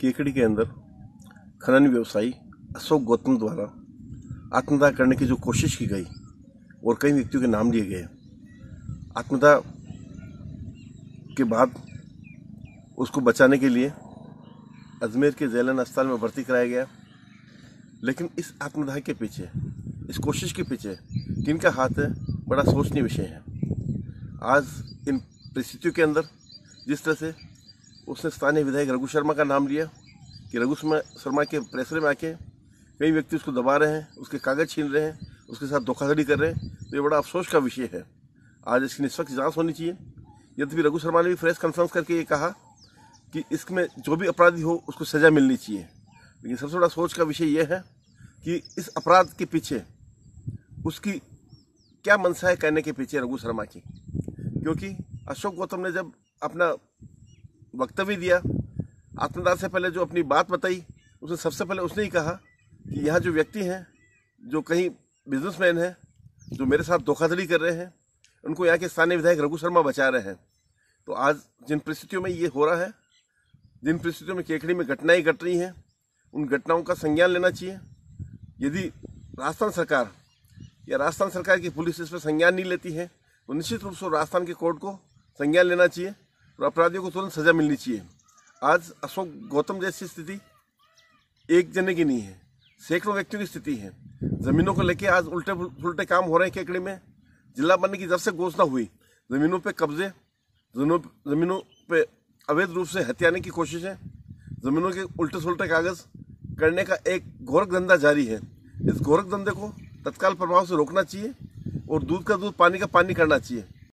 केकड़ी के अंदर खनन व्यवसायी अशोक गौतम द्वारा आत्मदाह करने की जो कोशिश की गई और कई व्यक्तियों के नाम लिए गए, आत्मदाह के बाद उसको बचाने के लिए अजमेर के जेलन अस्पताल में भर्ती कराया गया। लेकिन इस आत्मदाह के पीछे, इस कोशिश के पीछे किनका हाथ है, बड़ा सोचनीय विषय है। आज इन परिस्थितियों के अंदर जिस तरह से उसने स्थानीय विधायक रघु शर्मा का नाम लिया कि रघु शर्मा के प्रेसर में आके कई व्यक्ति उसको दबा रहे हैं, उसके कागज छीन रहे हैं, उसके साथ धोखाधड़ी कर रहे हैं, तो ये बड़ा अफसोस का विषय है। आज इसकी निष्पक्ष जांच होनी चाहिए। यद्यपि रघु शर्मा ने भी प्रेस कॉन्फ्रेंस करके ये कहा कि इसमें जो भी अपराधी हो उसको सजा मिलनी चाहिए, लेकिन सबसे बड़ा सोच का विषय यह है कि इस अपराध के पीछे उसकी क्या मंशा है कहने के पीछे रघु शर्मा की। क्योंकि अशोक गौतम ने जब अपना वक्तव्य दिया, आत्मदाह से पहले जो अपनी बात बताई, उसने सबसे पहले उसने ही कहा कि यहाँ जो व्यक्ति हैं, जो कहीं बिजनेसमैन हैं, जो मेरे साथ धोखाधड़ी कर रहे हैं, उनको यहाँ के स्थानीय विधायक रघु शर्मा बचा रहे हैं। तो आज जिन परिस्थितियों में ये हो रहा है, जिन परिस्थितियों में केकड़ी में घटनाएं घट रही हैं, उन घटनाओं का संज्ञान लेना चाहिए। यदि राजस्थान सरकार या राजस्थान सरकार की पुलिस इस पर संज्ञान नहीं लेती है, तो निश्चित रूप से राजस्थान के कोर्ट को संज्ञान लेना चाहिए और अपराधियों को तुरंत सजा मिलनी चाहिए। आज अशोक गौतम जैसी स्थिति एक जने की नहीं है, सैकड़ों व्यक्तियों की स्थिति है। जमीनों को लेके आज उल्टे उल्टे काम हो रहे हैं। केकड़ी में जिला बनने की जब से घोषणा हुई, जमीनों पे कब्जे, जमीनों पे अवैध रूप से हत्याने की कोशिश है, जमीनों के उल्टे सुलटे कागज करने का एक गोरख धंधा जारी है। इस गोरख धंधे को तत्काल प्रभाव से रोकना चाहिए और दूध का दूध, पानी का पानी करना चाहिए।